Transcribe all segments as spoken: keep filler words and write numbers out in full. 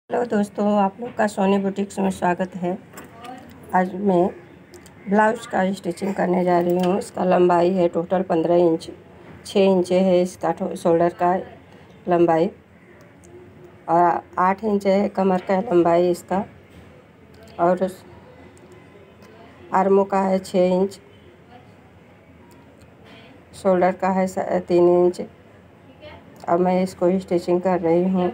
Hello दोस्तों, आप लोग का सोनी बुटीक्स में स्वागत है। आज मैं ब्लाउज का स्टिचिंग करने जा रही हूँ। इसका लंबाई है टोटल पंद्रह इंच, छः इंच है इसका शोल्डर का लंबाई और आठ इंच है कमर का लंबाई इसका, और आर्मों का है छः इंच, शोल्डर का है तीन इंच। अब मैं इसको स्टिचिंग कर रही हूँ।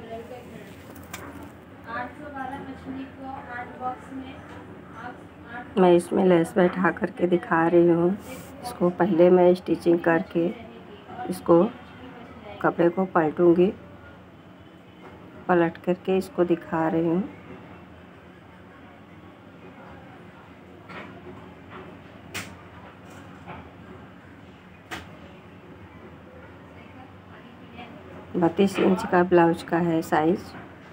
मैं इसमें लेस बैठा करके दिखा रही हूँ। इसको पहले मैं स्टिचिंग करके इसको कपड़े को पलटूँगी, पलट करके इसको दिखा रही हूँ। बत्तीस इंच का ब्लाउज का है साइज।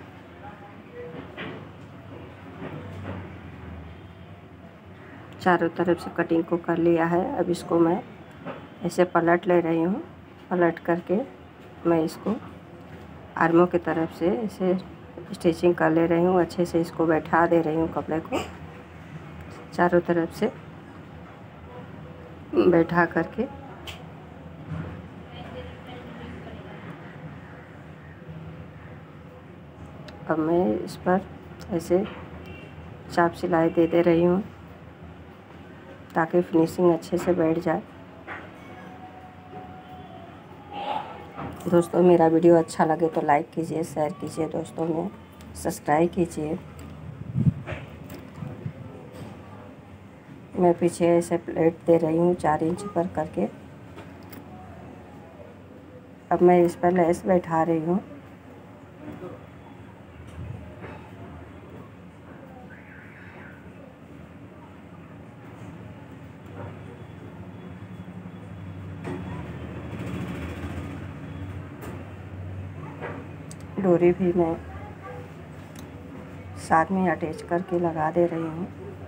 चारों तरफ से कटिंग को कर लिया है। अब इसको मैं ऐसे पलट ले रही हूँ। पलट करके मैं इसको आर्मों की तरफ से ऐसे स्टिचिंग कर ले रही हूँ। अच्छे से इसको बैठा दे रही हूँ कपड़े को चारों तरफ से बैठा करके। अब मैं इस पर ऐसे चाप सिलाई दे दे रही हूँ ताकि फिनिशिंग अच्छे से बैठ जाए। दोस्तों, मेरा वीडियो अच्छा लगे तो लाइक कीजिए, शेयर कीजिए, दोस्तों में सब्सक्राइब कीजिए। मैं पीछे ऐसे प्लेट दे रही हूँ चार इंच पर करके। अब मैं इस पर लेस बैठा रही हूँ। डोरी भी मैं साथ में अटैच करके लगा दे रही हूँ।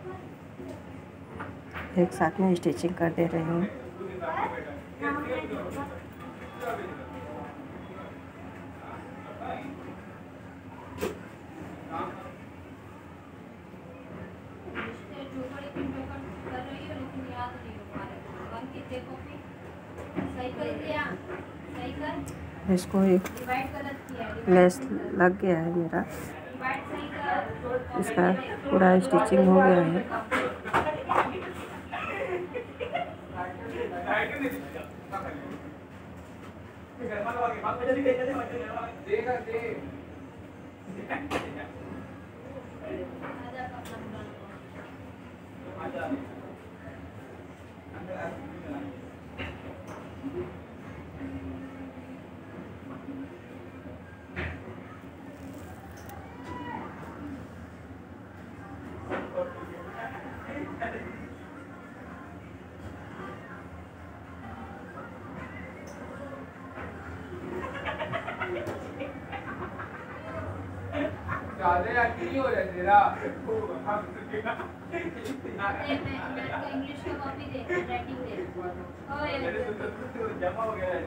एक साथ में स्टिचिंग कर दे रही हूँ। इसको एक लेस लग गया है मेरा, इसका पूरा स्टिचिंग हो गया है। ज़्यादा एक्टिव हो रहा है तेरा। इंग्लिश का कॉपी दे, राइटिंग दे। जमा हो गया है।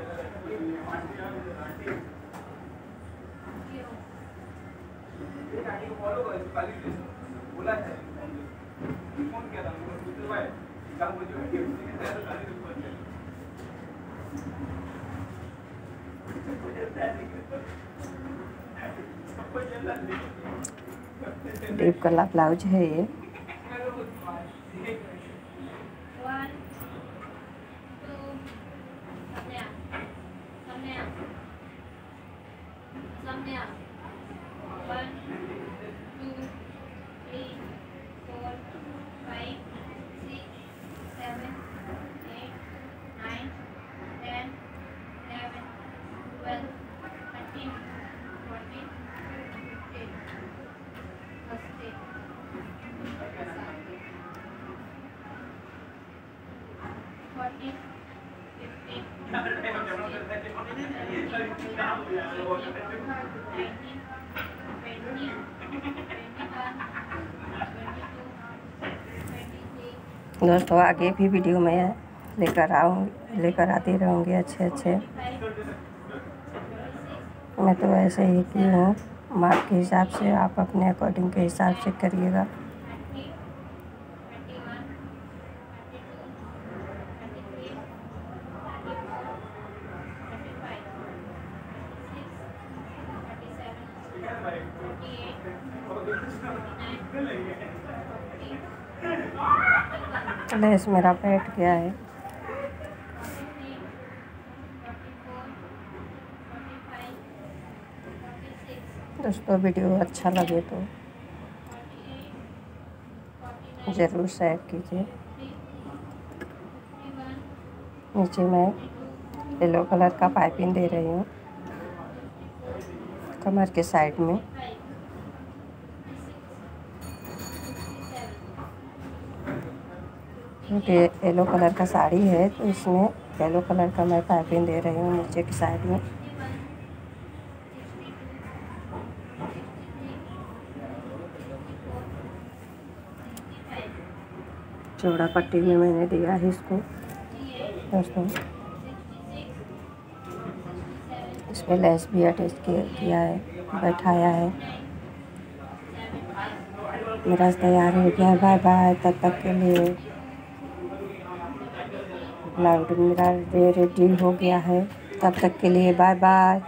ये गाड़ी को फॉलो करो, खाली बोला है। फोन किया था मुझे, दूसरे भाई क्या मुझे उसके साथ गाड़ी को फोन किया। डीप गला ब्लाउज है ये। दोस्तों, आगे भी वीडियो में लेकर आऊँ लेकर आती रहूँगी अच्छे अच्छे। मैं तो ऐसे ही की हूँ। मार्क के हिसाब से आप अपने अकॉर्डिंग के हिसाब से करिएगा। लेस मेरा बैठ गया है। दोस्तों वीडियो अच्छा लगे तो ज़रूर शेयर कीजिए। नीचे मैं येलो कलर का पाइपिंग दे रही हूँ कमर के साइड में। क्योंकि येलो कलर का साड़ी है तो इसमें येलो कलर का मैं पाइपिंग दे रही हूँ नीचे की साइड में। चौड़ा पट्टी में मैंने दिया है इसको। दोस्तों इस पर लेस भी अटैच किया है, बैठाया है। मेरा तैयार हो गया है। Bye bye. तब तक के लिए ब्लाउज मेरा रेडी हो गया है। तब तक के लिए बाय बाय।